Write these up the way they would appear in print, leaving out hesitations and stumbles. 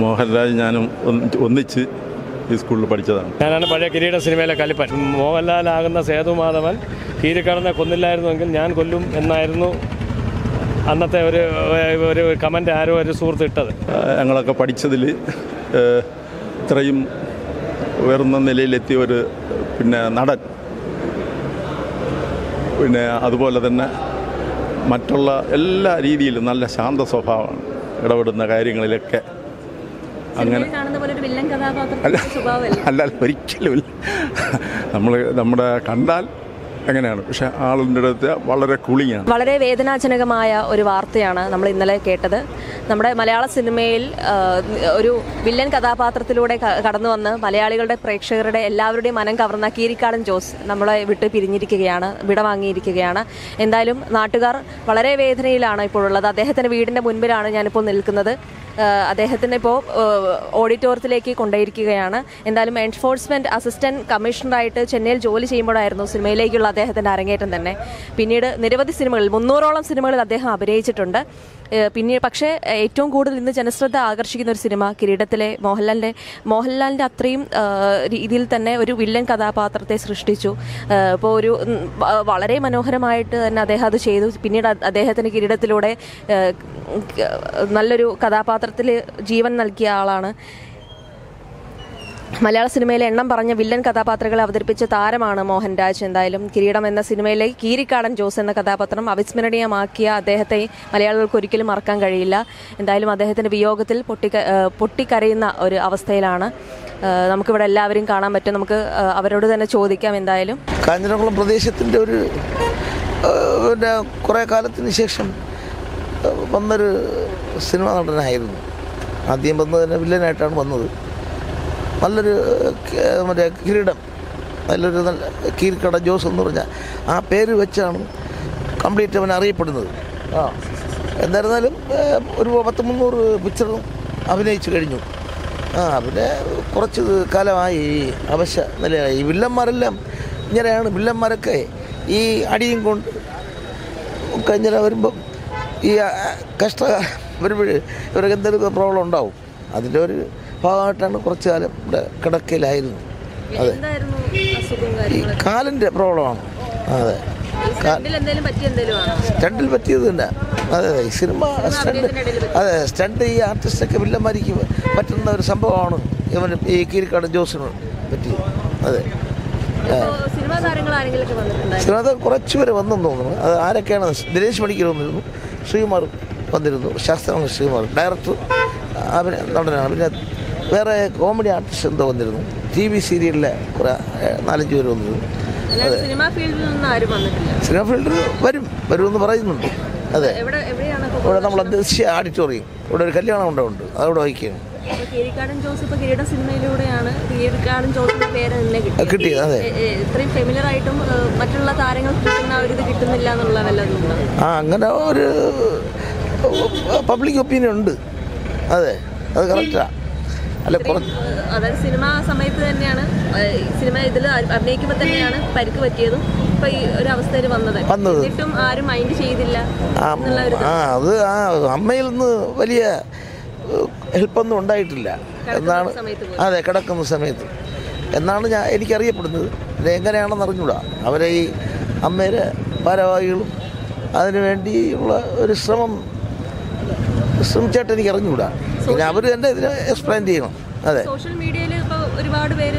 മോഹൻലാൽ ഞാനും ഒന്നിച്ച് ഈ സ്കൂളിൽ പഠിച്ചതാണ്. ഞാനാണ് പഴയ കിരീട സിനിമയിലെ കലിപ്പൻ. മോഹൻലാലാകുന്ന സേതുമാധവൻ കീരിക്കടനെ കൊന്നില്ലായിരുന്നുവെങ്കിൽ ഞാൻ കൊല്ലും എന്നായിരുന്നു അന്നത്തെ ഒരു കമൻ്റ് ആരോ ഒരു സുഹൃത്ത് ഇട്ടത്. ഞങ്ങളൊക്കെ പഠിച്ചതിൽ ഇത്രയും ഉയർന്ന നിലയിലെത്തിയ ഒരു നടൻ, അതുപോലെ തന്നെ മറ്റുള്ള എല്ലാ രീതിയിലും നല്ല ശാന്ത സ്വഭാവമാണ്, ഇടപെടുന്ന കാര്യങ്ങളിലൊക്കെ. അങ്ങനെ അല്ല, ഒരിക്കലുമില്ല. നമ്മുടെ കണ്ടാൽ അങ്ങനെയാണ്, പക്ഷെ ആളിൻ്റെ അടുത്ത് വളരെ കൂളിങ്ങാണ്. വളരെ വേദനാജനകമായ ഒരു വാർത്തയാണ് നമ്മൾ ഇന്നലെ കേട്ടത്. നമ്മുടെ മലയാള സിനിമയിൽ ഒരു വില്ലൻ കഥാപാത്രത്തിലൂടെ കടന്നു വന്ന് മലയാളികളുടെ പ്രേക്ഷകരുടെ എല്ലാവരുടെയും മനം കവർന്ന കീരിക്കാടൻ ജോസ് നമ്മളെ വിട്ട് പിരിഞ്ഞിരിക്കുകയാണ്, വിടവാങ്ങിയിരിക്കുകയാണ്. എന്തായാലും നാട്ടുകാർ വളരെ വേദനയിലാണ് ഇപ്പോഴുള്ളത്. അദ്ദേഹത്തിൻ്റെ വീടിൻ്റെ മുൻപിലാണ് ഞാനിപ്പോൾ നിൽക്കുന്നത്. അദ്ദേഹത്തിനെ ഇപ്പോൾ ഓഡിറ്റോറിയത്തിലേക്ക് കൊണ്ടുപോയിരിക്കുകയാണ്. എന്തായാലും എൻഫോഴ്സ്മെൻറ്റ് അസിസ്റ്റൻറ്റ് കമ്മീഷണറായിട്ട് ചെന്നൈയിൽ ജോലി ചെയ്യുമ്പോഴായിരുന്നു സിനിമയിലേക്കുള്ള അദ്ദേഹത്തിൻ്റെ അരങ്ങേറ്റം തന്നെ. പിന്നീട് നിരവധി സിനിമകളിൽ 300ഓളം സിനിമകളിൽ അദ്ദേഹം അഭിനയിച്ചിട്ടുണ്ട്. പക്ഷേ ഏറ്റവും കൂടുതൽ ഇന്ന് ജനശ്രദ്ധ ആകർഷിക്കുന്ന ഒരു സിനിമ കിരീടത്തിലെ മോഹൻലാലിൻ്റെ അത്രയും രീതിയിൽ തന്നെ ഒരു വില്ലൻ കഥാപാത്രത്തെ സൃഷ്ടിച്ചു. ഇപ്പോൾ ഒരു വളരെ മനോഹരമായിട്ട് തന്നെ അദ്ദേഹം അത് ചെയ്തു. പിന്നീട് അദ്ദേഹത്തിന് കിരീടത്തിലൂടെ നല്ലൊരു കഥാപാത്രത്തിൽ ജീവൻ നൽകിയ ആളാണ്. മലയാള സിനിമയിലെ എണ്ണം പറഞ്ഞ വില്ലൻ കഥാപാത്രങ്ങളെ അവതരിപ്പിച്ച താരമാണ് മോഹൻരാജ്. എന്തായാലും കിരീടം എന്ന സിനിമയിലെ കീരിക്കാടൻ ജോസ് എന്ന കഥാപാത്രം അവിസ്മരണീയമാക്കിയ അദ്ദേഹത്തെ മലയാളികൾക്ക് ഒരിക്കലും മറക്കാൻ കഴിയില്ല. എന്തായാലും അദ്ദേഹത്തിൻ്റെ വിയോഗത്തിൽ പൊട്ടിക്കരയുന്ന ഒരു അവസ്ഥയിലാണ്. നമുക്കിവിടെ എല്ലാവരും കാണാൻ പറ്റും. നമുക്ക് അവരോട് തന്നെ ചോദിക്കാം. എന്തായാലും കാഞ്ഞിരംകുളം പ്രദേശത്തിൻ്റെ ഒരു കുറേ കാലത്തിന് ശേഷം വന്നൊരു സിനിമ നടനായിരുന്നു. ആദ്യം വന്നതിന് വില്ലനായിട്ടാണ് വന്നത്. നല്ലൊരു കിരീടം, നല്ല കീരിക്കട ജോസ് എന്ന് പറഞ്ഞാൽ ആ പേര് വെച്ചാണ് കംപ്ലീറ്റ് അവൻ അറിയപ്പെടുന്നത്. എന്തായിരുന്നാലും ഒരു 100-300 പിക്ചറും അഭിനയിച്ചു കഴിഞ്ഞു. പിന്നെ കുറച്ച് കാലമായി അവശ നിലയായി. ഈ വില്ലന്മാരെല്ലാം ഇങ്ങനെയാണ്. വില്ലന്മാരൊക്കെ ഈ അടിയും കൊണ്ട് ഇങ്ങനെ വരുമ്പം ഈ കഷ്ടകാലം വരുമ്പോൾ ഇവർക്ക് എന്തെങ്കിലും പ്രോബ്ലം ഉണ്ടാവും. അതിൻ്റെ ഒരു ഭാഗമായിട്ടാണ് കുറച്ചു കാലം ഇവിടെ കിടക്കയിലായിരുന്നു. അതെ, ഈ കാലിൻ്റെ പ്രോബ്ലമാണ്. അതെ, സ്റ്റണ്ടിൽ പറ്റിയത് തന്നെ. അതെ, ഈ സിനിമ സ്റ്റണ്ട്, അതെ സ്റ്റണ്ട് ഈ ആർട്ടിസ്റ്റൊക്കെ വില്ലന്മാരിക്ക് പറ്റുന്ന ഒരു സംഭവമാണ് ഇവന് ഈ കീരിക്കാടൻ ജോസിന് പറ്റിയത്. അതെ, സിനിമാ താരം കുറച്ച് പേര് വന്നെന്ന് തോന്നുന്നു. അത് ആരൊക്കെയാണ്? ദിനേശ് പണിക്കർ വന്നിരുന്നു, ശ്രീകുമാർ വന്നിരുന്നു, ശാസ്ത്രമാണ് ശ്രീകുമാർ, ഡയറക്ടർ നടനാണ്. പിന്നെ വേറെ കോമഡി ആർട്ടിസ്റ്റ് എന്തോ വന്നിരുന്നു. TV സീരിയലിലെ കുറേ 4-5 പേര് വന്നിരുന്നു. അതെ, സിനിമാ ഫീൽഡിൽ വരുമെന്ന് പറയുന്നുണ്ട്. അതെ, ഇവിടെ നമ്മളെ ദേശീയ ഓഡിറ്റോറിയം, ഇവിടെ ഒരു കല്യാണം ഉണ്ട്, അതവിടെ വഹിക്കുകയാണ്. കിട്ടിയത്. അതെ, അങ്ങനെ ഒരു പബ്ലിക് ഒപ്പീനിയൻ ഉണ്ട്. അതെ, അത് കറക്റ്റാ. അല്ല, അതായത് സിനിമ സമയത്ത് തന്നെയാണ്, സിനിമ ഇതിൽ അഭിനയിക്കുമ്പോൾ തന്നെയാണ് പരിക്ക് പറ്റിയതും ഇപ്പൊ ഈ ഒരു അവസ്ഥയിൽ വന്നത്. എന്നിട്ടും ആരും മൈൻഡ് ചെയ്തില്ല. അത് അമ്മയിൽ നിന്ന് വലിയ ഹെൽപ്പൊന്നും ഉണ്ടായിട്ടില്ല എന്നാണ്. അതെ, കിടക്കുന്ന സമയത്ത് എന്നാണ് എനിക്കറിയപ്പെടുന്നത്. എങ്ങനെയാണെന്ന് അറിഞ്ഞൂടാ. അവരെ ഈ അമ്മയുടെ ഭാരവാഹികളും അതിനു വേണ്ടിയുള്ള ഒരു ശ്രമിച്ചായിട്ട് എനിക്ക് അറിഞ്ഞുകൂടാ. പിന്നെ അവർ തന്നെ ഇതിനെ എക്സ്പ്ലെയിൻ ചെയ്യണം. അതെ, സോഷ്യൽ മീഡിയയിൽ ഒരുപാട് പേര്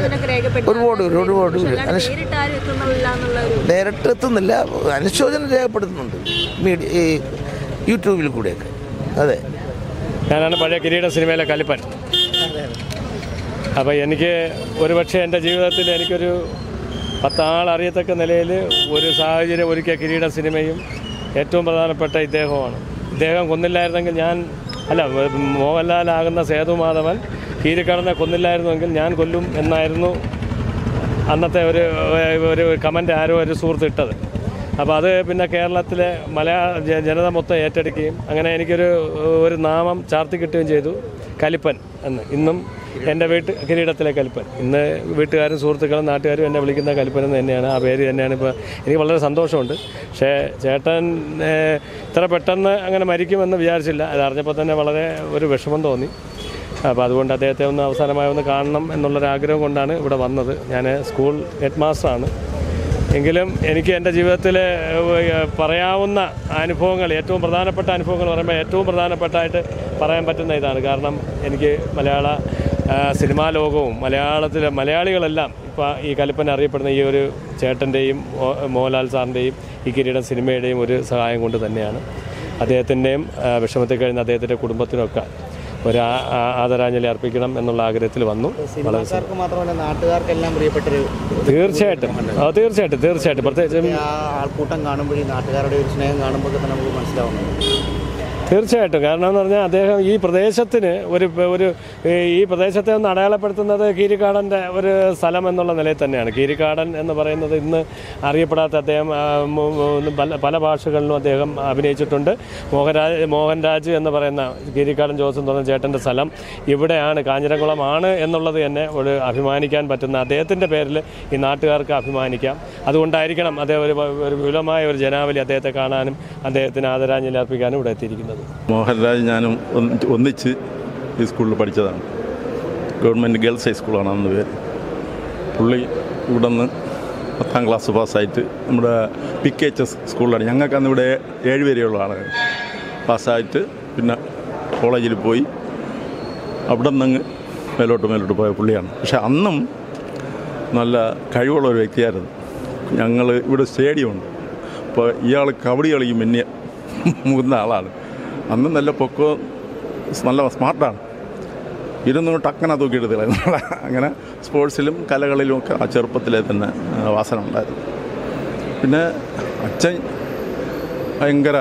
നേരിട്ട് എത്തുന്നില്ല, അനുശോചനം രേഖപ്പെടുത്തുന്നുണ്ട് ഈ യൂട്യൂബിൽ കൂടെയൊക്കെ. അതെ, ഞാനാണ് പഴയ കിരീട സിനിമയിലെ കലിപ്പൻ. അപ്പോൾ എനിക്ക് ഒരുപക്ഷെ എൻ്റെ ജീവിതത്തിൽ എനിക്കൊരു 10 ആൾ അറിയത്തക്ക നിലയിൽ ഒരു സാഹചര്യം ഒരുക്കിയ കിരീട സിനിമയും ഏറ്റവും പ്രധാനപ്പെട്ട ഇദ്ദേഹമാണ്. ഇദ്ദേഹം കൊന്നില്ലായിരുന്നെങ്കിൽ മോഹൻലാലാകുന്ന സേതുമാധവൻ കീരിക്കടനെ കൊന്നില്ലായിരുന്നുവെങ്കിൽ ഞാൻ കൊല്ലും എന്നായിരുന്നു അന്നത്തെ ഒരു കമൻ്റ് ആരോ ഒരു സുഹൃത്ത് ഇട്ടത്. അപ്പോൾ അത് പിന്നെ കേരളത്തിലെ ജനത മൊത്തം ഏറ്റെടുക്കുകയും അങ്ങനെ എനിക്കൊരു നാമം ചാർത്തി കിട്ടുകയും ചെയ്തു, കലിപ്പൻ എന്ന്. ഇന്നും എൻ്റെ കിരീടത്തിലെ കലിപ്പൻ. ഇന്ന് വീട്ടുകാരും സുഹൃത്തുക്കളും നാട്ടുകാരും എന്നെ വിളിക്കുന്ന കലിപ്പൻ എന്ന് തന്നെയാണ്. ആ പേര് തന്നെയാണ്. ഇപ്പോൾ എനിക്ക് വളരെ സന്തോഷമുണ്ട്. പക്ഷേ ചേട്ടൻ ഇത്ര പെട്ടെന്ന് അങ്ങനെ മരിക്കുമെന്ന് വിചാരിച്ചില്ല. അതറിഞ്ഞപ്പോൾ തന്നെ വളരെ ഒരു വിഷമം തോന്നി. അപ്പോൾ അതുകൊണ്ട് അദ്ദേഹത്തെ ഒന്ന് അവസാനമായി ഒന്ന് കാണണം എന്നുള്ളൊരാഗ്രഹം കൊണ്ടാണ് ഇവിടെ വന്നത്. ഞാൻ സ്കൂൾ ഹെഡ് മാസ്റ്ററാണ്. എങ്കിലും എനിക്ക് എൻ്റെ ജീവിതത്തിൽ പറയാവുന്ന അനുഭവങ്ങൾ, ഏറ്റവും പ്രധാനപ്പെട്ട അനുഭവങ്ങൾ പറയുമ്പോൾ ഏറ്റവും പ്രധാനപ്പെട്ടായിട്ട് പറയാൻ പറ്റുന്ന ഇതാണ്. കാരണം എനിക്ക് മലയാള സിനിമാ ലോകവും മലയാളികളെല്ലാം ഇപ്പോൾ ഈ കലിപ്പൻ അറിയപ്പെടുന്ന ഈ ഒരു ചേട്ടൻ്റെയും മോഹൻലാൽ സാറിൻ്റെയും ഈ കിരീടം സിനിമയുടെയും ഒരു സഹായം കൊണ്ട് തന്നെയാണ്. അദ്ദേഹത്തിൻ്റെയും വിഷമത്തിൽ കഴിയുന്ന അദ്ദേഹത്തിൻ്റെ കുടുംബത്തിനൊക്കെ ഒരു ആദരാഞ്ജലി അർപ്പിക്കണം എന്നുള്ള ആഗ്രഹത്തിൽ വന്നു. മാത്രമല്ല നാട്ടുകാർക്കെല്ലാം പ്രിയപ്പെട്ടൊരു തീർച്ചയായിട്ടും പ്രത്യേകിച്ചും ആൾക്കൂട്ടം കാണുമ്പോൾ ഈ നാട്ടുകാരുടെ ഒരു സ്നേഹം കാണുമ്പോൾ തന്നെ നമുക്ക് മനസ്സിലാവുന്നുണ്ട്. തീർച്ചയായിട്ടും. കാരണം എന്ന് പറഞ്ഞാൽ അദ്ദേഹം ഈ പ്രദേശത്തിന് ഈ പ്രദേശത്തെ ഒന്ന് അടയാളപ്പെടുത്തുന്നത് കീരിക്കാടൻ്റെ ഒരു സ്ഥലം എന്നുള്ള നിലയിൽ തന്നെയാണ്. കീരിക്കാടൻ എന്ന് പറയുന്നത് ഇന്ന് അറിയപ്പെടാത്ത അദ്ദേഹം പല ഭാഷകളിലും അദ്ദേഹം അഭിനയിച്ചിട്ടുണ്ട്. മോഹൻരാജ് എന്ന് പറയുന്ന കീരിക്കാടൻ ജോസ് എന്ന് പറയുന്ന ചേട്ടൻ്റെ സ്ഥലം ഇവിടെയാണ്, കാഞ്ഞിരംകുളമാണ് എന്നുള്ളത് തന്നെ ഒരു അഭിമാനിക്കാൻ പറ്റുന്ന, അദ്ദേഹത്തിൻ്റെ പേരിൽ ഈ നാട്ടുകാർക്ക് അഭിമാനിക്കാം. അതുകൊണ്ടായിരിക്കണം അദ്ദേഹം ഒരു വിപുലമായ ഒരു ജനാവലി അദ്ദേഹത്തെ കാണാനും അദ്ദേഹത്തിന് ആദരാഞ്ജലി അർപ്പിക്കാനും ഇവിടെ എത്തിയിരിക്കുന്നത്. മോഹൻരാജ് ഞാനും ഒന്നിച്ച് ഈ സ്കൂളിൽ പഠിച്ചതാണ്. ഗവൺമെൻറ് ഗേൾസ് ഹൈസ്കൂളാണ് അന്ന് പേര്. പുള്ളി ഇവിടെ നിന്ന് 10ാം ക്ലാസ് പാസ്സായിട്ട് നമ്മുടെ PKHS സ്കൂളിലാണ്. ഞങ്ങൾക്ക് അന്ന് ഇവിടെ 7 വരെയുള്ളതാണ്. പാസ്സായിട്ട് പിന്നെ കോളേജിൽ പോയി അവിടെ നിന്ന് മേലോട്ട് പോയ പുള്ളിയാണ്. പക്ഷെ അന്നും നല്ല കഴിവുള്ള ഒരു വ്യക്തിയായിരുന്നു. ഞങ്ങൾ ഇവിടെ സ്റ്റേഡിയമുണ്ട്. അപ്പോൾ ഇയാൾ കബഡി കളിക്കും പിന്നെ മുതിർന്ന ആളാണ്. അന്ന് നല്ല പൊക്കോ, നല്ല സ്മാർട്ടാണ്. ടക്കന തൂക്കിയെടുത്തില്ല. അങ്ങനെ സ്പോർട്സിലും കലകളിലും ഒക്കെ ആ ചെറുപ്പത്തിലെ തന്നെ വാസന ഉണ്ടായിരുന്നു. പിന്നെ അച്ഛൻ ഭയങ്കര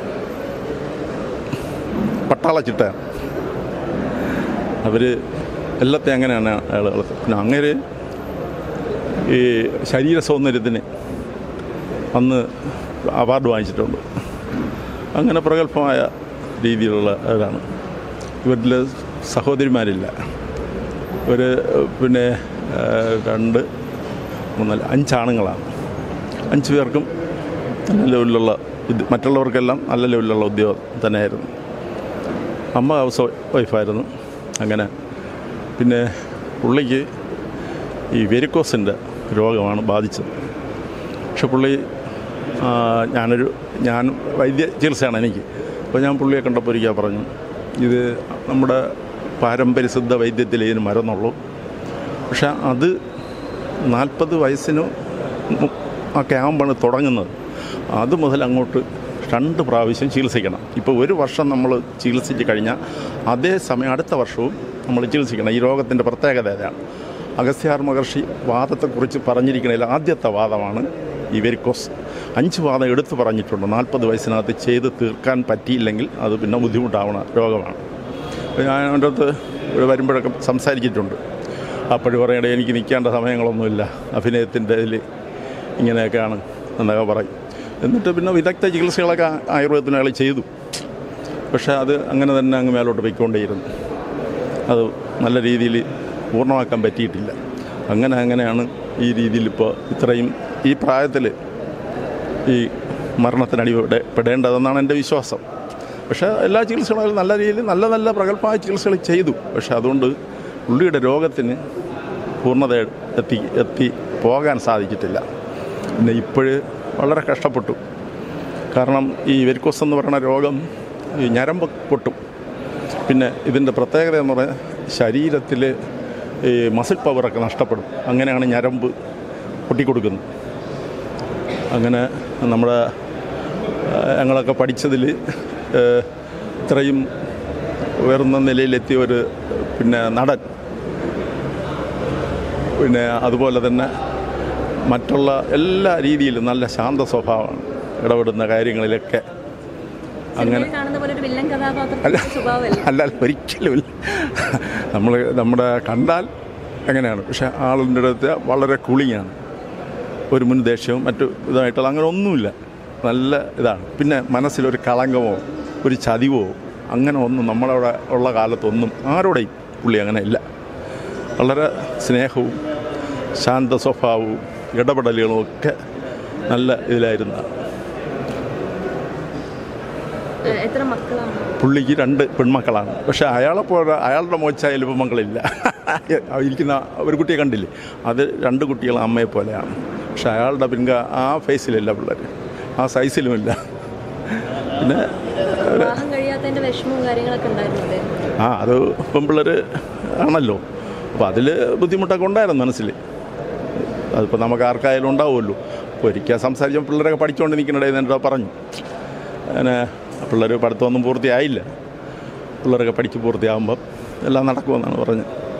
പട്ടാള ചിട്ടയാണ്. അവർ എല്ലാத்தைയും അങ്ങനെയാണ് ആളുകൾ. പിന്നെ അങ്ങനെ ഈ ശരീര സൗന്ദര്യത്തിന് അന്ന് അവാർഡ് വാങ്ങിച്ചിട്ടുണ്ട്. അങ്ങനെ പ്രഗത്ഭമായ രീതിയിലുള്ള ഇതാണ്. ഇവരിൽ സഹോദരിമാരില്ല. ഒരു പിന്നെ 2, 3, 5 ആണുങ്ങളാണ്. 5 പേർക്കും നല്ല ലെവലിലുള്ള മറ്റുള്ളവർക്കെല്ലാം നല്ല ലെവലിലുള്ള ഉദ്യോഗം തന്നെയായിരുന്നു. അമ്മ ഹൗസ് വൈഫായിരുന്നു. അങ്ങനെ പിന്നെ പുള്ളിക്ക് ഈ വെരിക്കോസിൻ്റെ രോഗമാണ് ബാധിച്ചത്. പക്ഷെ പുള്ളി ഞാൻ വൈദ്യ ചികിത്സയാണ് എനിക്ക്. അപ്പോൾ ഞാൻ പുള്ളിയെ കണ്ടപ്പോൾ ഒരിക്കൽ പറഞ്ഞു, ഇത് നമ്മുടെ പാരമ്പര്യസിദ്ധ വൈദ്യത്തിൽ ഇതിന് മരുന്നുള്ളൂ. പക്ഷെ അത് 40 വയസ്സിന് ഒക്കെ ആകുമ്പോഴാണ് തുടങ്ങുന്നത്. അത് മുതൽ അങ്ങോട്ട് 2 പ്രാവശ്യം ചികിത്സിക്കണം. ഇപ്പോൾ 1 വർഷം നമ്മൾ ചികിത്സിച്ച് കഴിഞ്ഞാൽ അതേ സമയം അടുത്ത വർഷവും നമ്മൾ ചികിത്സിക്കണം. ഈ രോഗത്തിൻ്റെ പ്രത്യേകത ഇതാണ്. അഗസ്ത്യാർ മഹർഷി വാദത്തെക്കുറിച്ച് പറഞ്ഞിരിക്കുന്നതിൽ ആദ്യത്തെ വാദമാണ് ഈ വെരിക്കോസ്. 5 വാദം എടുത്തു പറഞ്ഞിട്ടുണ്ട്. 40 വയസ്സിനകത്ത് ചെയ്ത് തീർക്കാൻ പറ്റിയില്ലെങ്കിൽ അത് പിന്നെ ബുദ്ധിമുട്ടാവുന്ന രോഗമാണ്. ഞാൻ എൻ്റെ അടുത്ത് വരുമ്പോഴൊക്കെ സംസാരിച്ചിട്ടുണ്ട്. അപ്പോഴും പറയണേ എനിക്ക് നിൽക്കേണ്ട സമയങ്ങളൊന്നുമില്ല, അഭിനയത്തിൻ്റെ ഇതിൽ ഇങ്ങനെയൊക്കെയാണ് എന്നൊക്കെ പറയും. എന്നിട്ട് പിന്നെ വിദഗ്ധ ചികിത്സകളൊക്കെ ആയുർവേദത്തിന് അയാൾ ചെയ്തു. പക്ഷേ അത് അങ്ങനെ തന്നെ അങ്ങ് മേലോട്ട് പോയിക്കൊണ്ടേയിരുന്നു. അത് നല്ല രീതിയിൽ പൂർണ്ണമാക്കാൻ പറ്റിയിട്ടില്ല. അങ്ങനെയാണ് ഈ രീതിയിൽ ഇപ്പോൾ ഇത്രയും ഈ പ്രായത്തിൽ ഈ മരണത്തിനടിപ്പെടേണ്ടതെന്നാണ് എൻ്റെ വിശ്വാസം. പക്ഷേ എല്ലാ ചികിത്സകളും നല്ല രീതിയിൽ നല്ല പ്രഗത്ഭമായ ചികിത്സകൾ ചെയ്തു. പക്ഷേ അതുകൊണ്ട് പുള്ളിയുടെ രോഗത്തിന് പൂർണ്ണത എത്തി പോകാൻ സാധിച്ചിട്ടില്ല. പിന്നെ ഇപ്പോഴ് വളരെ കഷ്ടപ്പെട്ടു. കാരണം ഈ വെരിക്കോസ് എന്ന് പറയുന്ന രോഗം ഈ ഞരമ്പ് പൊട്ടും. പിന്നെ ഇതിൻ്റെ പ്രത്യേകത എന്ന് പറഞ്ഞാൽ ശരീരത്തിൽ ഈ മസിൽ പവറൊക്കെ നഷ്ടപ്പെടും. അങ്ങനെയാണ് ഞരമ്പ് പൊട്ടിക്കൊടുക്കുന്നത്. അങ്ങനെ നമ്മുടെ ഞങ്ങളൊക്കെ പഠിച്ചതിൽ ഇത്രയും ഉയർന്ന നിലയിലെത്തിയ ഒരു പിന്നെ നടൻ, പിന്നെ അതുപോലെ തന്നെ മറ്റുള്ള എല്ലാ രീതിയിലും നല്ല ശാന്ത സ്വഭാവമാണ്, ഇടപെടുന്ന കാര്യങ്ങളിലൊക്കെ. അങ്ങനെ അല്ല ഒരിക്കലുമില്ല. നമ്മുടെ കണ്ടാൽ എങ്ങനെയാണ്, പക്ഷെ ആളിൻ്റെ അടുത്ത് വളരെ കൂളിങ്ങാണ്. ഒരു മുൻ ദേഷ്യവും മറ്റു ഇതായിട്ടുള്ള അങ്ങനെ ഒന്നുമില്ല. നല്ല ഇതാണ്. പിന്നെ മനസ്സിലൊരു കളങ്കമോ ഒരു ചതിവോ അങ്ങനെ ഒന്നും നമ്മളവിടെ ഉള്ള കാലത്തൊന്നും ആരോടെയും പുള്ളി അങ്ങനെ ഇല്ല. വളരെ സ്നേഹവും ശാന്ത സ്വഭാവവും ഇടപെടലുകളും ഒക്കെ നല്ല ഇതിലായിരുന്ന. പുള്ളിക്ക് 2 പെൺമക്കളാണ്. പക്ഷേ അയാളെപ്പോലെ അയാളുടെ മോച്ചായ പെൺമക്കളില്ല. ഇരിക്കുന്ന ഒരു കുട്ടിയെ കണ്ടില്ലേ, അത് 2 കുട്ടികൾ അമ്മയെ പോലെയാണ്. പക്ഷെ അയാളുടെ ആ ഫേസിലില്ല പിള്ളേർ, ആ സൈസിലുമില്ല. പിന്നെ വിവാഹം കഴിയാത്തതിൻ്റെ വിഷമവും കാര്യങ്ങളൊക്കെ ഉണ്ടായിരുന്നില്ലേ? അത് പെൺപിള്ളേർ ആണല്ലോ, അപ്പോൾ അതിൽ ബുദ്ധിമുട്ടൊക്കെ ഉണ്ടായിരുന്നു മനസ്സിൽ. അതിപ്പോൾ നമുക്ക് ആർക്കായാലും ഉണ്ടാവുമല്ലോ. അപ്പോൾ ഒരിക്കൽ സംസാരിച്ചപ്പോൾ പിള്ളേരൊക്കെ പഠിച്ചുകൊണ്ട് നിൽക്കുന്നിടയിൽ എന്നോട് പറഞ്ഞു, അങ്ങനെ പിള്ളേർ പഠിത്തമൊന്നും പൂർത്തിയായില്ല, പിള്ളേരൊക്കെ പഠിച്ച് പൂർത്തിയാകുമ്പം എല്ലാം നടക്കുമെന്നാണ് പറഞ്ഞത്.